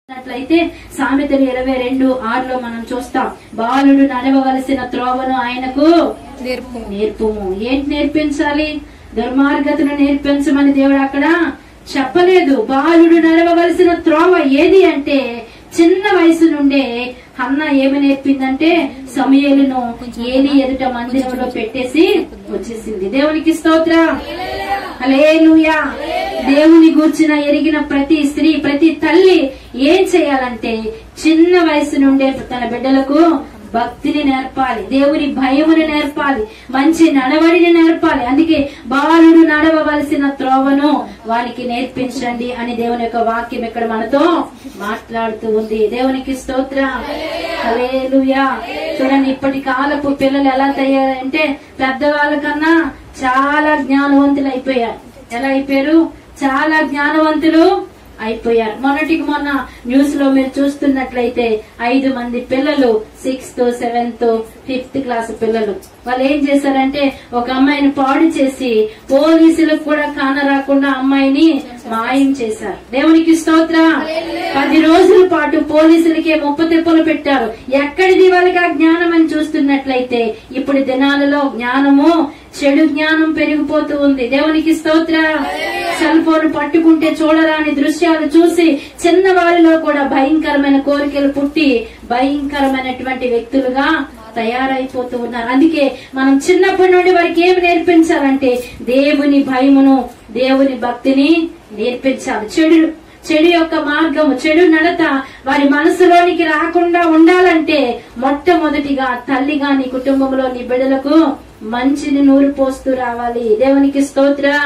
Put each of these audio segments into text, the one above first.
అట్లయితే సామెతలు 22:6 మనం చూస్తాం, బాలుడు నడవవలసిన త్రోవను ఆయనకు నేర్పుము. ఏంటి నేర్పించాలి? దుర్మార్గతను నేర్పించమని దేవుడు అక్కడ చెప్పలేదు. బాలుడు నడవవలసిన త్రోవ ఏది అంటే, చిన్న వయసు నుండే హన్న ఏమి నేర్పిందంటే, సమూయేలును ఏలీ ఎదుట మందిరంలో పెట్టేసి వచ్చేసింది. దేవునికి స్తోత్రం, హల్లెలూయా. దేవుని గూర్చిన ఎరిగిన ప్రతి స్త్రీ, ప్రతి తల్లి ఏం చేయాలంటే, చిన్న వయసు నుండే తన బిడ్డలకు భక్తిని నేర్పాలి, దేవుని భయమును నేర్పాలి, మంచి నడవడిని నేర్పాలి. అందుకే బాలుడు నడవవలసిన త్రోవను వారికి నేర్పించండి అని దేవుని యొక్క వాక్యం ఇక్కడ మనతో మాట్లాడుతూ ఉంది. దేవునికి స్తోత్రం, హల్లెలూయా. చూడండి, ఇప్పటి కాలపు పిల్లలు ఎలా తయారంటే, పెద్దవాళ్ళ కన్నా చాలా జ్ఞానవంతులు అయిపోయారు. ఎలా అయిపోయారు? చాలా జ్ఞానవంతులు అయిపోయారు. మొన్నటికి మొన్న న్యూస్ లో మీరు చూస్తున్నట్లయితే 5 మంది పిల్లలు 6th, 7th, 5th క్లాస్ పిల్లలు, వాళ్ళు ఏం చేశారంటే, ఒక అమ్మాయిని పాడు చేసి పోలీసులకు కూడా కానరాకుండా అమ్మాయిని మాయం చేశారు. దేవునికి స్తోత్రం. 10 రోజుల పాటు పోలీసులకే ముప్పతిప్పలు పెట్టారు. ఎక్కడిది వాళ్ళకి ఆ జ్ఞానం అని చూస్తున్నట్లయితే, ఇప్పుడు దినాలలో జ్ఞానము, చెడు జ్ఞానం పెరిగిపోతూ ఉంది. దేవునికి స్తోత్రం. సెల్ ఫోన్ పట్టుకుంటే చూడరాని దృశ్యాలు చూసి చిన్న వారిలో కూడా భయంకరమైన కోరికలు పుట్టి భయంకరమైనటువంటి వ్యక్తులుగా తయారైపోతూ ఉన్నారు. అందుకే మనం చిన్నప్పటి నుండి వారికి ఏమి నేర్పించాలంటే, దేవుని భయమును, దేవుని భక్తిని నేర్పించాలి. చెడు యొక్క మార్గము, చెడు నడత వారి మనసులోనికి రాకుండా ఉండాలంటే, మొట్టమొదటిగా తల్లిగా నీ కుటుంబంలో నీ బిడ్డలకు మంచిని నూరు పోస్తూ రావాలి. దేవునికి స్తోత్రం,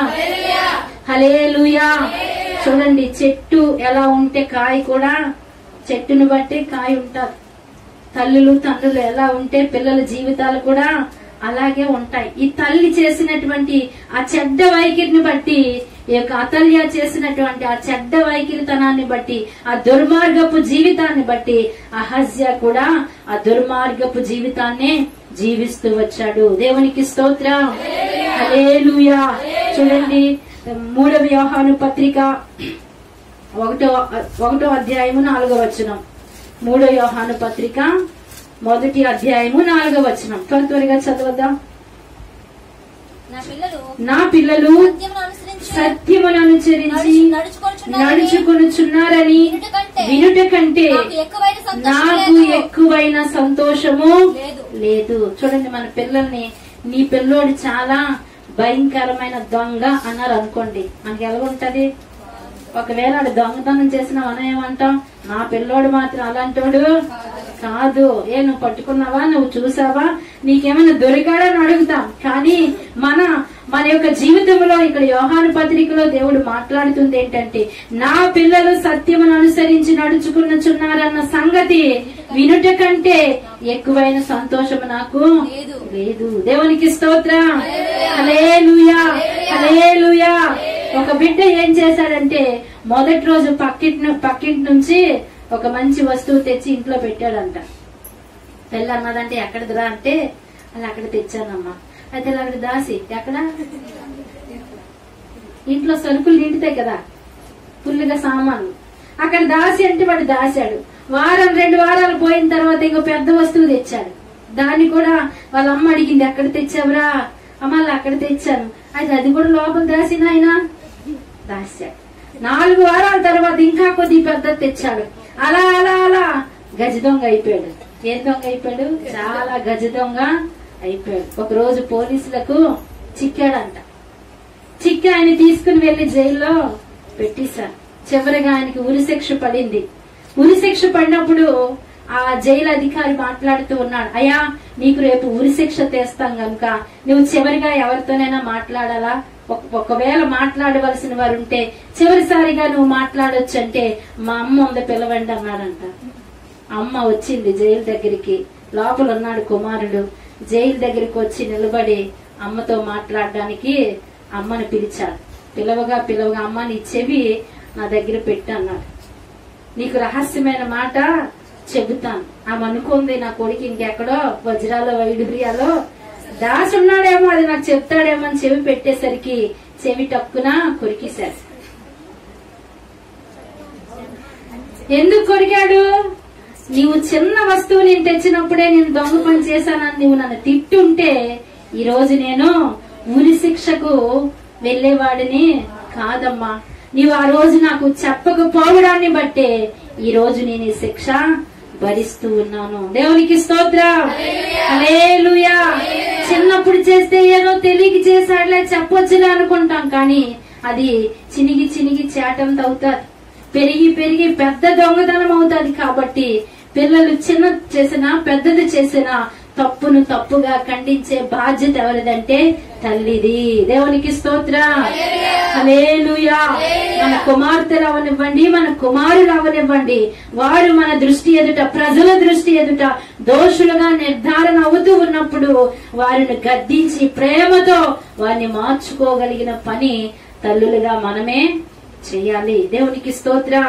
హల్లెలూయా. చూడండి, చెట్టు ఎలా ఉంటే కాయ కూడా చెట్టును బట్టి కాయ ఉంటారు. తల్లులు తండ్రులు ఎలా ఉంటే పిల్లల జీవితాలు కూడా అలాగే ఉంటాయి. ఈ తల్లి చేసినటువంటి ఆ చెడ్డ వైఖరిని బట్టి, ఈ యొక్క అతల్య చేసినటువంటి ఆ చెడ్డ వైఖరితనాన్ని బట్టి, ఆ దుర్మార్గపు జీవితాన్ని బట్టి అహజ్యా కూడా ఆ దుర్మార్గపు జీవితాన్ని జీవిస్తూ వచ్చాడు. దేవునికి స్తోత్రం, హల్లెలూయా. చూడండి, 3వ యోహాను పత్రిక 1వ అధ్యాయము 4వ వచనం. 3వ యోహాను పత్రిక 1వ అధ్యాయము 4వ వచనం. త్వరగా చదవద్దాం. నా పిల్లలు సత్యమును అనుసరించి నడుచుకొనుచున్నారని వినుట కంటే నాకు ఎక్కువైన సంతోషము లేదు. చూడండి, మన పిల్లల్ని, నీ పిల్లోడు చాలా భయంకరమైన దొంగ అన్నారు అనుకోండి, మనకి ఎలా ఉంటది? ఒకవేళ ఆడు దొంగతనం చేసిన మనం ఏమంటాం? నా పిల్లోడు మాత్రం అలాంటోడు కాదు. నువ్వు పట్టుకున్నావా, నువ్వు చూసావా, నీకేమైనా దొరికాడని అడుగుతాం. కానీ మన యొక్క జీవితంలో ఇక్కడ యోహాను పత్రికలో దేవుడు మాట్లాడుతుంది ఏంటంటే, నా పిల్లలు సత్యమును అనుసరించి నడుచుకున్నారన్న సంగతి వినుట కంటే ఎక్కువైన సంతోషము నాకు లేదు. దేవునికి స్తోత్రం, హల్లెలూయా, హల్లెలూయా. ఒక బిడ్డ ఏం చేశాడంటే, మొదటి రోజు పక్కింటి నుంచి ఒక మంచి వస్తువు తెచ్చి ఇంట్లో పెట్టాడంట. పెళ్ళి అన్నదంటే, ఎక్కడిదిరా అంటే, అది అక్కడ తెచ్చానమ్మా. అయితే అక్కడ దాసి, ఎక్కడ ఇంట్లో సరుకులు నిండుతాయి కదా, ఫుల్గా సామాన్లు, అక్కడ దాసి అంటే వాడు దాశాడు. 1-2 వారాలు పోయిన తర్వాత ఇంకో పెద్ద వస్తువు తెచ్చాడు. దాన్ని కూడా వాళ్ళ అమ్మ అడిగింది, ఎక్కడ తెచ్చావురా? అమ్మ అక్కడ తెచ్చాను. అయితే అది కూడా లోపల దాసిన ఆయన దాశాడు. 4 వారాల తర్వాత ఇంకా కొద్ది పెద్ద తెచ్చాడు. అలా అలా అలా గజ దొంగ అయిపోయాడు. ఏం దొంగ అయిపోయాడు? చాలా గజ దొంగ అయిపోయాడు. ఒక రోజు పోలీసులకు చిక్కాడంట. చిక్కి ఆయన తీసుకుని వెళ్లి జైల్లో పెట్టేశారు. చివరిగా ఆయనకి ఉరిశిక్ష పడింది. ఉరిశిక్ష పడినప్పుడు ఆ జైలు అధికారి మాట్లాడుతూ ఉన్నాడు, అయ్యా, నీకు రేపు ఉరిశిక్ష తెస్తాం గనుక నువ్వు చివరిగా ఎవరితోనైనా మాట్లాడాలా? ఒకవేళ మాట్లాడవలసిన వారు ఉంటే చివరిసారిగా నువ్వు మాట్లాడొచ్చు అంటే, మా అమ్మ ఉంది పిలవండి అన్నాడంట. అమ్మ వచ్చింది జైలు దగ్గరికి. లోపల ఉన్నాడు కుమారుడు. జైలు దగ్గరికి వచ్చి నిలబడి అమ్మతో మాట్లాడడానికి అమ్మని పిలిచాడు. పిలవగా అమ్మ, నీ చెవి నా దగ్గర పెట్టి అన్నాడు. నీకు రహస్యమైన మాట చెబుతాను. ఆమె అనుకుంది, నా కొడుకు ఇంకెక్కడో వజ్రాల వైడూర్యాలో దాసి ఉన్నాడేమో, అది నాకు చెప్తాడేమో అని చెవి పెట్టేసరికి చెవి టక్కున కొరికేశారు. ఎందుకు కొరికాడు? నీవు చిన్న వస్తువు నేను తెచ్చినప్పుడే నేను దొంగ పని చేశానని నువ్వు నన్ను తిట్టుంటే ఈ రోజు నేను ఉరి శిక్షకు వెళ్లేవాడిని కాదమ్మా. నీవు ఆ రోజు నాకు చెప్పకపోవడాన్ని బట్టే ఈ రోజు నేను ఈ శిక్ష భరిస్తూ ఉన్నాను. దేవునికి స్తోత్రం. హల్లెలూయా. చిన్నప్పుడు చేస్తే ఏదో తెలియక చేశాడులే చెప్పొచ్చులే అనుకుంటాం, కానీ అది చినిగి చినిగి చేటంత అవుతాది, పెరిగి పెరిగి పెద్ద దొంగతనం అవుతాది. కాబట్టి పిల్లలు చిన్న చేసినా పెద్దది చేసినా తప్పును తప్పుగా ఖండించే బాధ్యత ఎవరిదంటే తల్లిది. దేవునికి స్తోత్రం. హల్లెలూయా. మన కుమార్తెలు అవనివ్వండి, మన కుమారులు అవనివ్వండి, వారు మన దృష్టి ఎదుట, ప్రజల దృష్టి ఎదుట దోషులుగా నిర్ధారణ అవుతూ ఉన్నప్పుడు వారిని గద్దించి ప్రేమతో వారిని మార్చుకోగలిగిన పని తల్లులుగా మనమే చెయ్యాలి. దేవునికి స్తోత్రం.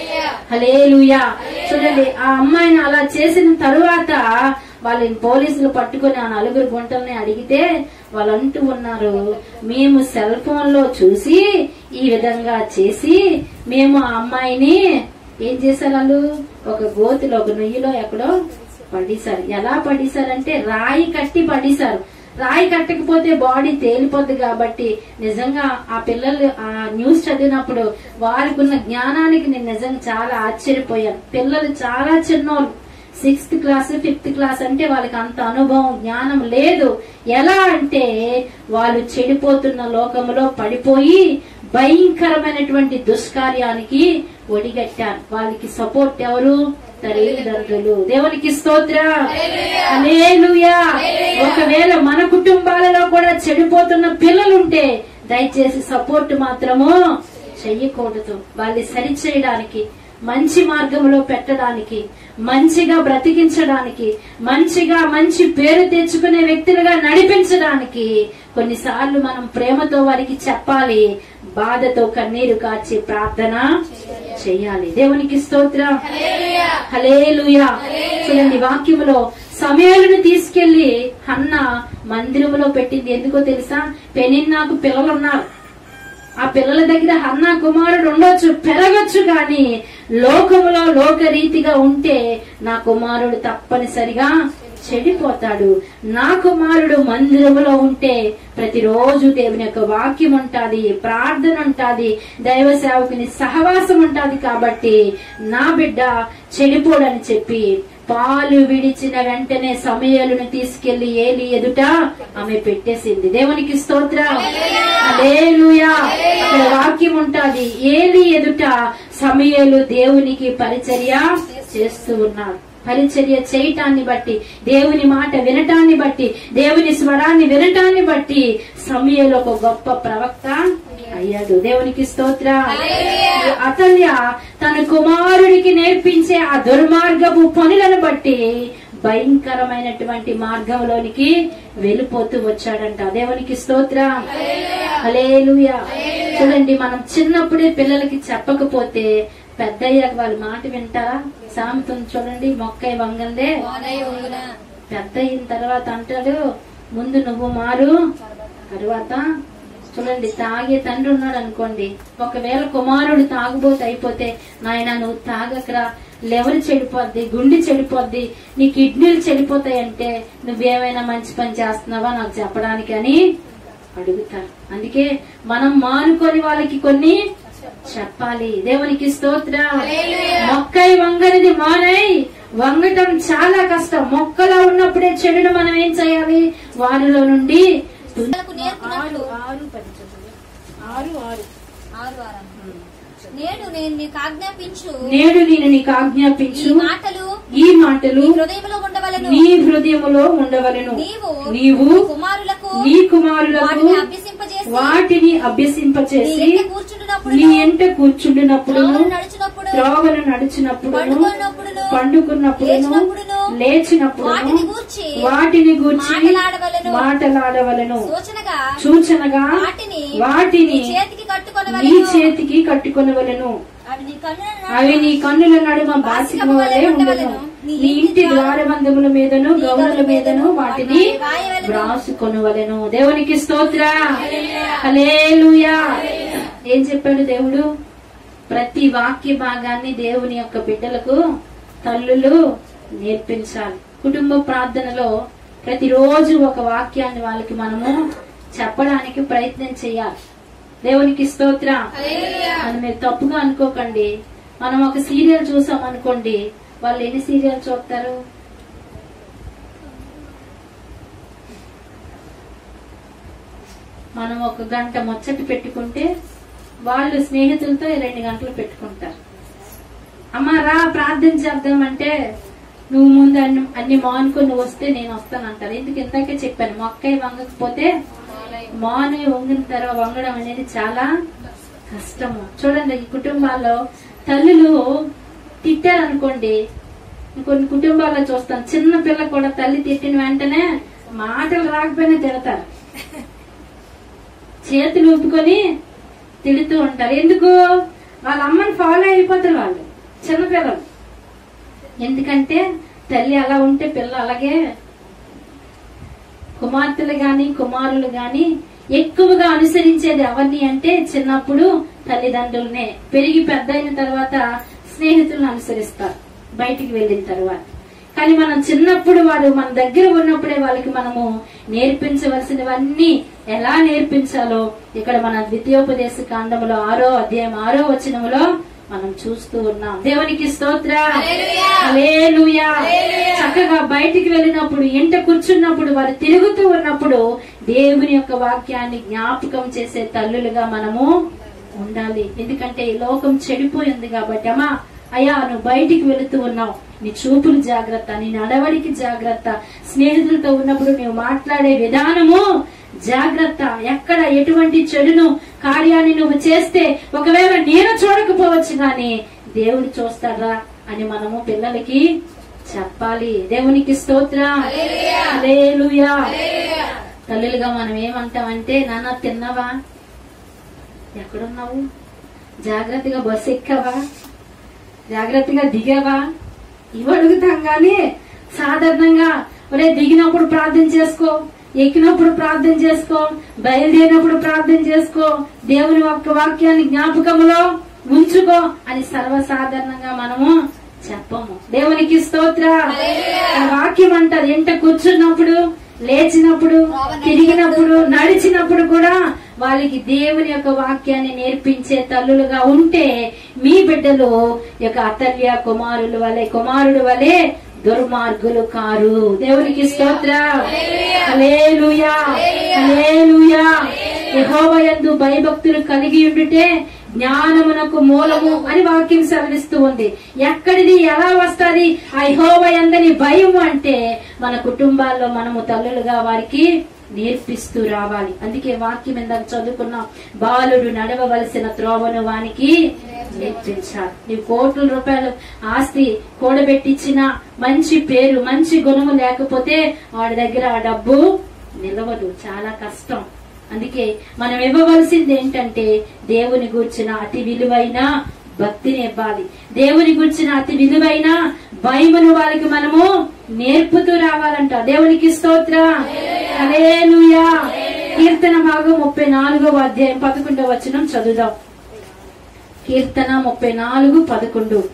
హల్లెలూయా. చూడండి, ఆ అమ్మాయిని అలా చేసిన తరువాత వాళ్ళని పోలీసులు పట్టుకుని ఆ 4 గుంటల్ని అడిగితే వాళ్ళు అంటూ ఉన్నారు, మేము సెల్ ఫోన్ లో చూసి ఈ విధంగా చేసి మేము ఆ అమ్మాయిని ఏం చేశారు, వాళ్ళు ఒక గోతిలో, ఒక నొయ్యిలో ఎక్కడో పడేశారు. ఎలా పడేశారంటే రాయి కట్టి పడేశారు. రాయి కట్టకపోతే బాడీ తేలిపోద్ది. కాబట్టి నిజంగా ఆ పిల్లలు ఆ న్యూస్ చదివినప్పుడు వారికి ఉన్న జ్ఞానానికి నేను నిజంగా చాలా ఆశ్చర్యపోయాను. పిల్లలు చాలా చిన్నోళ్ళు, 6th క్లాస్ 5th క్లాస్ అంటే వాళ్ళకి అంత అనుభవం జ్ఞానం లేదు. ఎలా అంటే వాళ్ళు చెడిపోతున్న లోకములో పడిపోయి భయంకరమైనటువంటి దుష్కార్యానికి ఒడిగట్టారు. వాళ్ళకి సపోర్ట్ ఎవరు? తల్లిదండ్రులు. దేవునికి స్తోత్రం. హల్లెలూయా. ఒకవేళ మన కుటుంబాలలో కూడా చెడిపోతున్న పిల్లలుంటే దయచేసి సపోర్ట్ మాత్రము చెయ్యకూడదు. వాళ్ళని సరిచేయడానికి, మంచి మార్గంలో పెట్టడానికి, మంచిగా బ్రతికించడానికి, మంచిగా మంచి పేరు తెచ్చుకునే వ్యక్తులుగా నడిపించడానికి కొన్నిసార్లు మనం ప్రేమతో వారికి చెప్పాలి, బాధతో కన్నీరు కార్చి ప్రార్థన చెయ్యాలి. దేవునికి స్తోత్రం. హల్లెలూయా. చూడండి, వాక్యములో సమూయేలును తీసుకెళ్లి హన్నా మందిరంలో పెట్టింది. ఎందుకో తెలుసా? పెనిన్నాకు పిల్లలున్నారు. ఆ పిల్లల దగ్గర హన్నా కుమారుడు ఉండొచ్చు, పెరగొచ్చు, కానీ లోకములో లోకరీతిగా ఉంటే నా కుమారుడు తప్పనిసరిగా చెడిపోతాడు. నా కుమారుడు మందిరములో ఉంటే ప్రతిరోజు దేవుని యొక్క వాక్యం ఉంటాది, ప్రార్థన ఉంటాది, దైవ సేవకుని సహవాసం ఉంటాది. కాబట్టి నా బిడ్డ చెడిపోడని చెప్పి పాలు విడిచిన వెంటనే సమూయేలును తీసుకెళ్లి ఏలీ ఎదుట ఆమె పెట్టేసింది. దేవునికి స్తోత్రం. హల్లెలూయా. అక్కడ వాక్యం ఉంటాది, ఏలీ ఎదుట సమూయేలు దేవునికి పరిచర్య చేస్తూ ఉన్నాడు. పరిచర్య చేయటాన్ని బట్టి, దేవుని మాట వినటాన్ని బట్టి, దేవుని స్వరాన్ని వినటాన్ని బట్టి సమూయేలు ఒక గొప్ప ప్రవక్త అయ్యాడు. దేవునికి స్తోత్రం. అతల్య తన కుమారుడికి నేర్పించే ఆ దుర్మార్గపు పనులను బట్టి భయంకరమైనటువంటి మార్గంలోనికి వెళ్ళిపోతూ వచ్చాడంట. దేవునికి స్తోత్రం. హల్లెలూయా. చూడండి, మనం చిన్నప్పుడే పిల్లలకి చెప్పకపోతే పెద్దయ్యాక వాళ్ళ మాట వింటారా? సామెతను చూడండి, మొక్కై వంగందే పెద్ద అయిన తర్వాత అంటాడు, ముందు నువ్వు మారు తర్వాత. చూడండి, తాగే తండ్రి ఉన్నాడు అనుకోండి, ఒకవేళ కుమారుడు తాగుబోతు అయిపోతే, నాయన నువ్వు తాగకరా, లెవర్ చెడిపోద్ది, గుండె చెడిపోద్ది, నీ కిడ్నీలు చెడిపోతాయంటే నువ్వేమైనా మంచి పని చేస్తున్నావా నాకు చెప్పడానికి అని అడుగుతారు. అందుకే మనం మానుకొని వాళ్ళకి కొన్ని చెప్పాలి. దేవునికి స్తోత్రం. మొక్కై వంగనిది మానై, వంగటం చాలా కష్టం. మొక్కలో ఉన్నప్పుడే చెడును మనం ఏం చేయాలి? వారిలో నుండి నేడు నేను నీకు ఆజ్ఞాపించు ఈ మాటలు నీ హృదయములో ఉండవలెను. నీవు నీ కుమారులకు వాటిని అభ్యసింపచేసి నీ ఎంట కూర్చుండినప్పుడు, త్రోవను నడిచినప్పుడు, పండుకున్నప్పుడు, లేచినప్పుడు వాటిని గూర్చి మాటలాడవలెను. సూచనగా వాటిని నీ చేతికి కట్టుకొనవలెను. అవి నీ కన్నుల నడుమ బాసిక వలె ఉండను. నీ ఇంటి ద్వారబంధముల మీదను గౌనుల మీదను వాటిని వ్రాసుకొనవలెను. దేవునికి స్తోత్రం. హల్లెలూయా. ఏం చెప్పాడు దేవుడు? ప్రతి వాక్య భాగాన్ని దేవుని యొక్క బిడ్డలకు తల్లులు నేర్పించాలి. కుటుంబ ప్రార్థనలో ప్రతిరోజు ఒక వాక్యాన్ని వాళ్ళకి మనము చెప్పడానికి ప్రయత్నం చేయాలి. దేవునికి స్తోత్రం. అని మీరు తప్పుగా అనుకోకండి. మనం ఒక సీరియల్ చూసాం అనుకోండి, వాళ్ళు ఎన్ని సీరియల్ చూస్తారు? మనం ఒక గంట ముచ్చట పెట్టుకుంటే వాళ్ళు స్నేహితులతో 2 గంటలు పెట్టుకుంటారు. అమ్మా రా ప్రార్థన చేద్దామంటే నువ్వు ముందు అన్ని మానుకొని నువ్వు వస్తే నేను వస్తానంటారు. ఎందుకు ఇందాకే చెప్పాను, మొక్కై వంగకపోతే మాను వంగిన తర్వాత వంగడం అనేది చాలా కష్టము. చూడండి, ఈ కుటుంబాల్లో తల్లులు తిట్టారనుకోండి, కొన్ని కుటుంబాల్లో చూస్తాను చిన్న పిల్ల కూడా తల్లి తిట్టిన వెంటనే మాటలు రాకపోయినా తిడతారు, చేతులు ఊపుకొని తిడుతూ ఉంటారు. ఎందుకు? వాళ్ళ అమ్మని ఫాలో అయిపోతారు వాళ్ళు చిన్నపిల్లలు. ఎందుకంటే తల్లి అలా ఉంటే పిల్ల అలాగే. కుమార్తెలు గాని కుమారులు గాని ఎక్కువగా అనుసరించేది ఎవరిని అంటే చిన్నప్పుడు తల్లిదండ్రులనే. పెరిగి పెద్ద అయిన తర్వాత స్నేహితులను అనుసరిస్తారు బయటికి వెళ్ళిన తర్వాత. కానీ మనం చిన్నప్పుడు వాడు మన దగ్గర ఉన్నప్పుడే వాళ్ళకి మనము నేర్పించవలసినవన్నీ ఎలా నేర్పించాలో ఇక్కడ మన ద్వితీయోపదేశ కాండములో 6వ అధ్యాయం 6వ వచనములో మనం చూస్తూ ఉన్నాం. దేవునికి స్తోత్రం. హల్లెలూయా. చక్కగా బయటికి వెళ్ళినప్పుడు, ఇంట కూర్చున్నప్పుడు, వారు తిరుగుతూ ఉన్నప్పుడు దేవుని యొక్క వాక్యాన్ని జ్ఞాపకం చేసే తల్లులుగా మనము ఉండాలి. ఎందుకంటే ఈ లోకం చెడిపోయింది కాబట్టి. అమ్మా అయ్యా నువ్వు బయటికి వెళుతూ ఉన్నావు, నీ చూపులు జాగ్రత్త, నీ నడవడికి జాగ్రత్త, స్నేహితులతో ఉన్నప్పుడు నీవు మాట్లాడే విధానము జాగ్రత్త. ఎక్కడ ఎటువంటి చెడును కార్యాన్ని నువ్వు చేస్తే ఒకవేళ నేను చూడకపోవచ్చు గాని దేవుడు చూస్తాడా అని మనము పిల్లలకి చెప్పాలి. దేవునికి స్తోత్రం. హల్లెలూయా. తల్లులుగా మనం ఏమంటామంటే, నాన్న తిన్నావా, ఎక్కడున్నావు, జాగ్రత్తగా బస్సు ఎక్కావా, జాగ్రత్తగా దిగావా, ఇవి అడుగుతాం గాని సాధారణంగా ఒరే దిగినప్పుడు ప్రార్థన చేసుకో, ఎక్కినప్పుడు ప్రార్థన చేసుకో, బయలుదేరినప్పుడు ప్రార్థన చేసుకో, దేవుని యొక్క వాక్యాన్ని జ్ఞాపకములో ఉంచుకో అని సర్వసాధారణంగా మనము చెప్పము. దేవునికి స్తోత్రం. వాక్యం అంటారు, ఎంట కూర్చున్నప్పుడు, లేచినప్పుడు, తిరిగినప్పుడు, నడిచినప్పుడు కూడా వాళ్ళకి దేవుని యొక్క వాక్యాన్ని నేర్పించే తల్లులుగా ఉంటే మీ బిడ్డలు యొక్క అతల్య కుమారుడు వలె దుర్మార్గులు కారు. దేవునికి స్తోత్రం. హల్లెలూయా. హల్లెలూయా. యెహోవా యందు భయభక్తులు కలిగి ఉండుటే జ్ఞానమునకు మూలము అని వాక్యం సెలవిస్తూ ఉంది. ఎక్కడిది ఎలా వస్తుంది ఆ యెహోవా యందని భయం అంటే మన కుటుంబాల్లో మనము తల్లులుగా వారికి నేర్పిస్తూ రావాలి. అందుకే వాక్యం ఇందాక చదువుకున్నాం, బాలుడు నడవవలసిన త్రోవను వానికి నేర్పించాలి. నీవు కోట్ల రూపాయలు ఆస్తి కూడబెట్టించిన మంచి పేరు మంచి గుణము లేకపోతే వాడి దగ్గర ఆ డబ్బు నిలవదు, చాలా కష్టం. అందుకే మనం ఇవ్వవలసింది ఏంటంటే దేవుని గూర్చిన అతి విలువైన భక్తిని ఇవ్వాలి. దేవుని గూర్చిన అతి విలువైన భయమును వాళ్ళకి మనము నేర్పుతూ రావాలంట. దేవునికి స్తోత్రం. హల్లెలూయా. కీర్తన భాగం 34వ అధ్యాయం 11వ వచనం చదువుదాం. కీర్తన 34:11.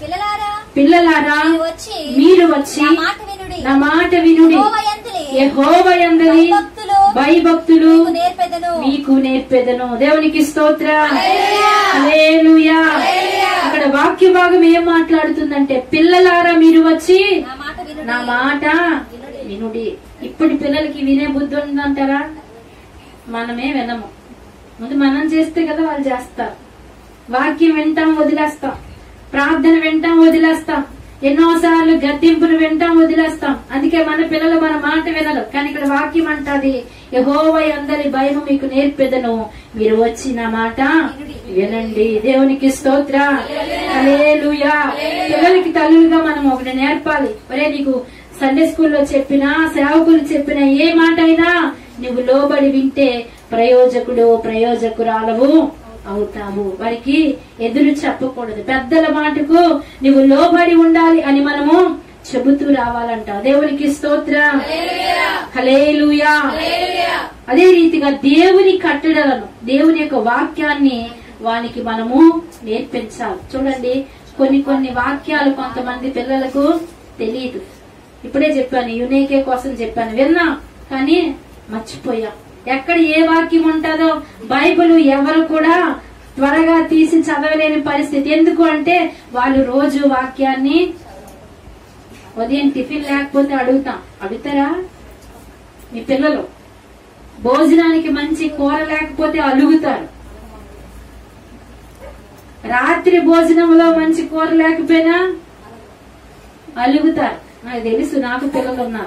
పిల్లలారా మీరు వచ్చి నా మాట వినుడి, యెహోవా యందలి భయభక్తులు మీకు నేర్పెదను. దేవునికి స్తోత్రం. హల్లెలూయా. అక్కడ వాక్య భాగం ఏం మాట్లాడుతుందంటే, పిల్లలారా మీరు వచ్చి నా మాట వినుడి. ఇప్పుడు పిల్లలకి వినే బుద్ధి ఉందంటారా? మనమే వినము. ముందు మనం చేస్తే కదా వాళ్ళు చేస్తారు. వాక్యం వింటాం వదిలేస్తాం, ప్రార్థన వింటాం వదిలేస్తాం, ఎన్నోసార్లు గద్దింపులు వింటాం వదిలేస్తాం. అందుకే మన పిల్లలు మన మాట వినరు. కానీ ఇక్కడ వాక్యం అంటది, యెహోవా యందలి భయము మీకు నేర్పెదను, మీరు వచ్చి నా మాట వినండి. దేవునికి స్తోత్రం. హల్లెలూయా. పిల్లలకి తల్లులుగా మనం ఒకటి నేర్పాలి. ఒరే నీకు సండే స్కూల్లో చెప్పినా సేవకులు చెప్పిన ఏ మాట అయినా నువ్వు లోబడి వింటే ప్రయోజకురాలవు అవుతావు. వారికి ఎదురు చెప్పకూడదు. పెద్దల మాటకు నువ్వు లోబడి ఉండాలి అని మనము చెబుతూ రావాలంట. దేవునికి స్తోత్రం. హల్లెలూయా. అదే రీతిగా దేవుని కట్టడలను, దేవుని యొక్క వాక్యాన్ని వానికి మనము నేర్పించాలి. చూడండి, కొన్ని వాక్యాలు కొంతమంది పిల్లలకు తెలియదు. ఇప్పుడే చెప్పాను, యునేకే కోసం చెప్పాను, విన్నా కానీ మర్చిపోయా. ఎక్కడ ఏ వాక్యం ఉంటుందో బైబిల్ ఎవరు కూడా త్వరగా తీసి చదవలేని పరిస్థితి. ఎందుకు అంటే వాళ్ళు రోజు వాక్యాన్ని ఉదయం టిఫిన్ లేకపోతే అడుగుతారా? మీ పిల్లలు భోజనానికి మంచి కూర లేకపోతే అలుగుతారు. రాత్రి భోజనంలో మంచి కూర లేకపోయినా అలుగుతారు. నాకు తెలుసు, నాకు పిల్లలు ఉన్నారు.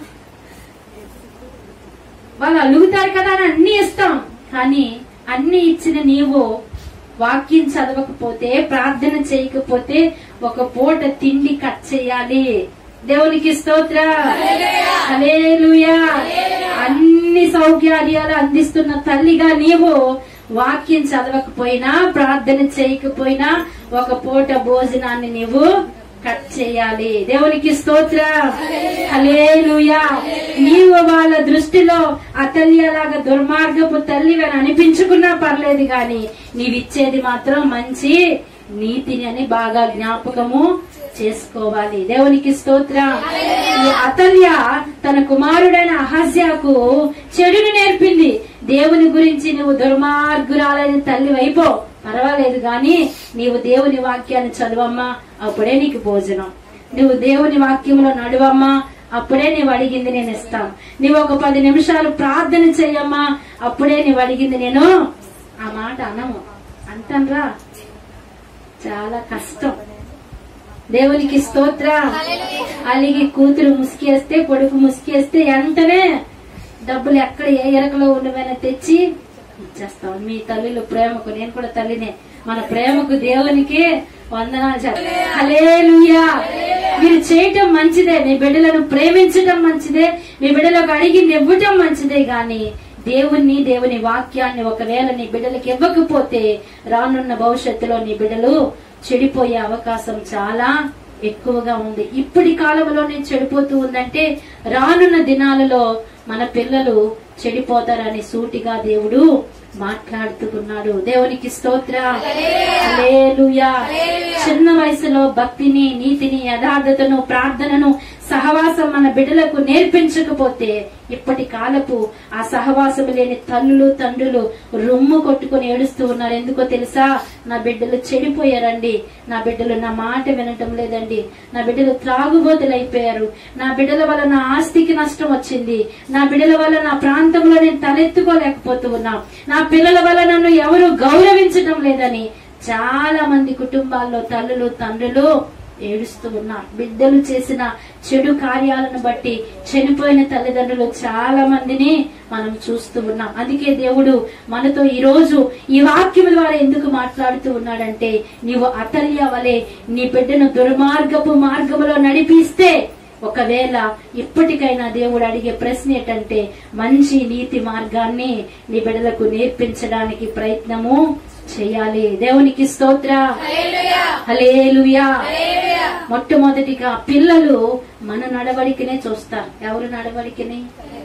వాళ్ళు అలుగుతారు కదా అని అన్ని ఇస్తాం, కానీ అన్ని ఇచ్చిన నీవు వాక్యం చదవకపోతే, ప్రార్థన చేయకపోతే ఒక పూట తిండి కట్ చేయాలి. దేవునికి స్తోత్ర, హల్లెలూయా. అన్ని సౌఖ్యాలు అందిస్తున్న తల్లిగా నీవు వాక్యం చదవకపోయినా, ప్రార్థన చేయకపోయినా ఒక పూట భోజనాన్ని నీవు కట్ చేయాలి. దేవునికి స్తోత్ర, హల్లెలూయా. నీవు వాళ్ళ దృష్టిలో అతల్యలాగా దుర్మార్గపు తల్లిగా అనిపించుకున్నా పర్లేదు, గాని నీవిచ్చేది మాత్రం మంచి నీతిని అని బాగా జ్ఞాపకము చేసుకోవాలి. దేవునికి స్తోత్ర. ఈ అతల్య తన కుమారుడైన అహజ్యాకు చెడును నేర్పింది. దేవుని గురించి నువ్వు దుర్మార్గురాలైన తల్లి వైపో పర్వాలేదు, గాని నీవు దేవుని వాక్యాన్ని చదవమ్మా, అప్పుడే నీకు భోజనం. నువ్వు దేవుని వాక్యంలో నడువమ్మా, అప్పుడే నీవు అడిగింది నేను ఇస్తాను. నీవు ఒక 10 నిమిషాలు ప్రార్థన చెయ్యమ్మా, అప్పుడే నీవు అడిగింది నేను. ఆ మాట అనము అంటన్రా, చాలా కష్టం. దేవునికి స్తోత్ర. అలిగి కూతురు ముసుకేస్తే, కొడుకు ముసుకేస్తే వెంటనే డబ్బులు ఎక్కడ ఏ ఎరకలో ఉండవైనా తెచ్చి ఇచ్చేస్తాం. మీ తల్లిలు ప్రేమకు, నేను కూడా తల్లినే, మన ప్రేమకు దేవునికి వందనాలు చెప్పాలి. హల్లెలూయా. మీరు చేయటం మంచిదే, మీ బిడ్డలను ప్రేమించటం మంచిదే, మీ బిడ్డలకు అడిగి ఇవ్వటం మంచిదే, గాని దేవుని వాక్యాన్ని ఒకవేళ నీ బిడ్డలకు ఇవ్వకపోతే రానున్న భవిష్యత్తులో నీ బిడ్డలు చెడిపోయే అవకాశం చాలా ఎక్కువగా ఉంది. ఇప్పటి కాలంలోనే చెడిపోతూ ఉందంటే రానున్న దినాలలో మన పిల్లలు చెడిపోతారని సూటిగా దేవుడు మాట్లాడుతున్నాడు. దేవునికి స్తోత్ర, హల్లెలూయా. చిన్న వయసులో భక్తిని, నీతిని, యథార్థతను, ప్రార్థనను, సహవాసం మన బిడ్డలకు నేర్పించకపోతే ఇప్పటి కాలపు ఆ సహవాసం లేని తల్లులు, తండ్రులు రొమ్ము కొట్టుకుని ఏడుస్తూ ఉన్నారు. ఎందుకో తెలుసా? నా బిడ్డలు చెడిపోయారండి, నా బిడ్డలు నా మాట వినటం లేదండి, నా బిడ్డలు త్రాగుబోతులైపోయారు, నా బిడ్డల వల్ల నా ఆస్తికి నష్టం వచ్చింది, నా బిడ్డల వల్ల నా ప్రాంతంలో నేను తలెత్తుకోలేకపోతూ ఉన్నా, నా పిల్లల వల్ల నన్ను ఎవరు గౌరవించడం లేదని చాలా మంది కుటుంబాల్లో తల్లులు, తండ్రులు ఏడుస్తూ ఉన్నారు. బిడ్డలు చేసిన చెడు కార్యాలను బట్టి చనిపోయిన తల్లిదండ్రులు చాలా మందిని మనం చూస్తూ ఉన్నాం. అందుకే దేవుడు మనతో ఈ రోజు ఈ వాక్యం ద్వారా ఎందుకు మాట్లాడుతూ ఉన్నాడంటే, నీవు అతల్య వలె నీ బిడ్డను దుర్మార్గపు మార్గంలో నడిపిస్తే, ఒకవేళ ఇప్పటికైనా దేవుడు అడిగే ప్రశ్న ఏంటంటే, మంచి నీతి మార్గాన్ని నీ బిడ్డలకు నేర్పించడానికి ప్రయత్నము చేయాలి. దేవునికి స్తోత్ర, హల్లెలూయా. మొట్టమొదటిగా పిల్లలు మన నడవడికనే చూస్తారు. ఎవరు నడవడికని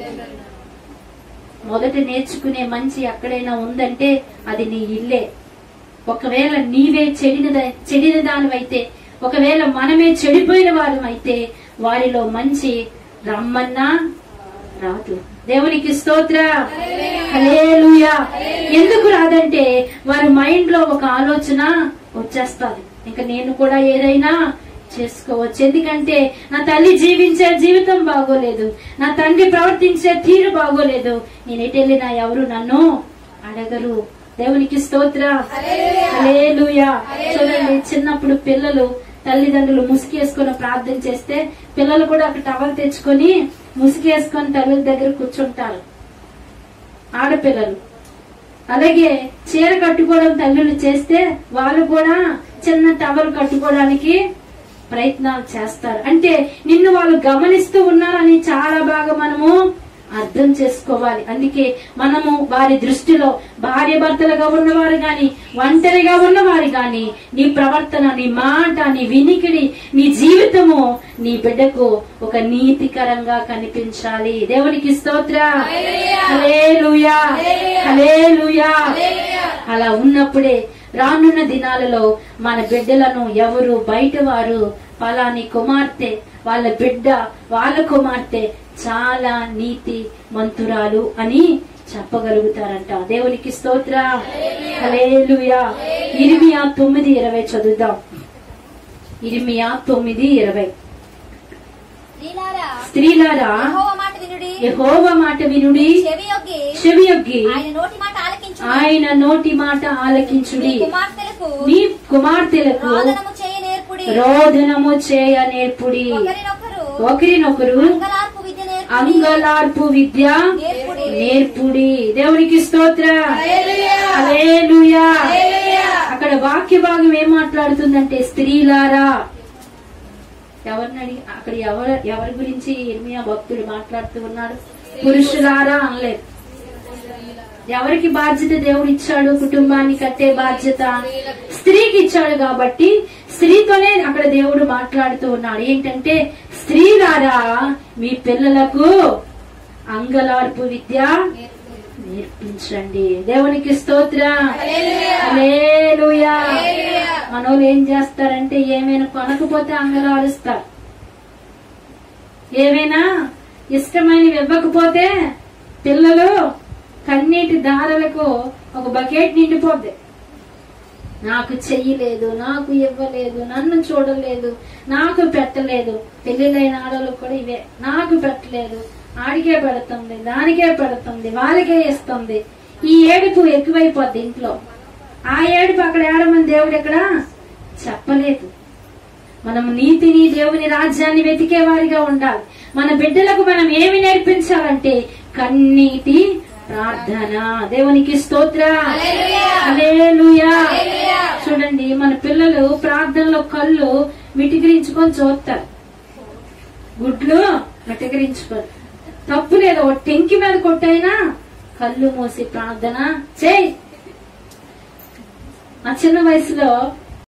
మొదట నేర్చుకునే మంచి ఎక్కడైనా ఉందంటే అది నీ ఇల్లే. ఒకవేళ నీవే చెడిన దానివైతే, ఒకవేళ మనమే చెడిపోయిన వారం అయితే వారిలో మంచి రమ్మన్నా రాదు. దేవునికి స్తోత్ర, హల్లెలూయా. ఎందుకు రాదంటే వారి మైండ్ లో ఒక ఆలోచన వచ్చేస్తుంది, ఇంకా నేను కూడా ఏదైనా చేసుకోవచ్చు. ఎందుకంటే నా తల్లి జీవించే జీవితం బాగోలేదు, నా తండ్రి ప్రవర్తించే తీరు బాగోలేదు, నేను ఎటు వెళ్ళినా ఎవరు నన్ను అడగరు. దేవునికి స్తోత్ర, హల్లెలూయా. చూడండి, చిన్నప్పుడు పిల్లలు తల్లిదండ్రులు ముసుగేసుకుని ప్రార్థన చేస్తే పిల్లలు కూడా ఒక టవల్ తెచ్చుకొని ముసుగేసుకొని తల్లి దగ్గర కూర్చుంటారు ఆడపిల్లలు. అలాగే చీర కట్టుకోవడం తల్లులు చేస్తే వాళ్ళు కూడా చిన్న టవల్ కట్టుకోవడానికి ప్రయత్నాలు చేస్తారు. అంటే నిన్ను వాళ్ళు గమనిస్తూ ఉన్నారని చాలా బాగా మనము అర్థం చేసుకోవాలి. అందుకే మనము వారి దృష్టిలో భార్య భర్తలుగా ఉన్నవారు గాని, ఒంటరిగా ఉన్నవారు గాని, నీ ప్రవర్తన, నీ మాట, నీ వినికిడి, నీ జీవితము నీ బిడ్డకు ఒక నీతికరంగా కనిపించాలి. దేవునికి స్తోత్ర, హల్లెలూయా, హల్లెలూయా. అలా ఉన్నప్పుడే రానున్న దినాలలో మన బిడ్డలను ఎవరు బయట వారు పలాని కుమార్తె వాళ్ళ బిడ్డ వాళ్ళ కుమార్తె చాలా నీతి మంతురాలు అని చెప్పగలుగుతారంట. దేవునికి స్తోత్రం. హల్లెలూయా. ఇర్మియా 9:20 చదువుదాం. ఇర్మియా 9:20. స్త్రీలారా యెహోవా మాట వినుడి, చెవియొగ్గి ఆయన నోటి మాట ఆలకించుడి. మీ కుమార్తెలకు రోదనము చేయ నేర్పుడి, ఒకరినొకరు అంగలార్పు విద్య నేర్పుడి. దేవునికి స్తోత్రం. హల్లెలూయా. అక్కడ వాక్య భాగం ఏం మాట్లాడుతుందంటే స్త్రీలారా. ఎవరిని అక్కడ ఎవరి గురించి ఇర్మియా భక్తుడు మాట్లాడుతూ ఉన్నాడు? పురుషులారా అనలేదు. ఎవరికి బాధ్యత దేవుడు ఇచ్చాడు? కుటుంబాన్ని కట్టే బాధ్యత స్త్రీకి ఇచ్చాడు. కాబట్టి స్త్రీతోనే అక్కడ దేవుడు మాట్లాడుతూ ఉన్నాడు. ఏంటంటే స్త్రీలారా మీ పిల్లలకు అంగలార్పు విద్య నేర్పించండి. దేవునికి స్తోత్రం. హల్లెలూయా. మనోళ్ళు ఏం చేస్తారంటే ఏమైనా కొనకపోతే అంగలారుస్తారు, ఏమైనా ఇష్టమైనవి ఇవ్వకపోతే పిల్లలు కన్నీటి దారలకు ఒక బకెట్ నిండిపోద్ది. నాకు చెయ్యలేదు, నాకు ఇవ్వలేదు, నన్ను చూడలేదు, నాకు పెట్టలేదు. పెళ్లిళ్ళైన ఆడవాళ్ళకు కూడా ఇవే, నాకు పెట్టలేదు, ఆడికే పెడుతుంది, దానికే పెడుతుంది, వాళ్ళకే ఇస్తుంది. ఈ ఏడుపు ఎక్కువైపోద్ది ఇంట్లో. ఆ ఏడుపు అక్కడ ఏడమని దేవుడు ఎక్కడ చెప్పలేదు. మనం నీతిని, దేవుని రాజ్యాన్ని వెతికే వారిగా ఉండాలి. మన బిడ్డలకు మనం ఏమి నేర్పించాలంటే కన్నీటి ప్రార్థన. దేవునికి స్తోత్రం. హల్లెలూయా. చూడండి, మన పిల్లలు ప్రార్థనలో కళ్ళు మిటికిరించుకొని చూస్తారు, గుడ్లు మిటికిరించుకొని. తప్పు లేదు, టెంకి మీద కొట్టైనా కళ్ళు మూసి ప్రార్థన చేయి. ఆ చిన్న వయసులో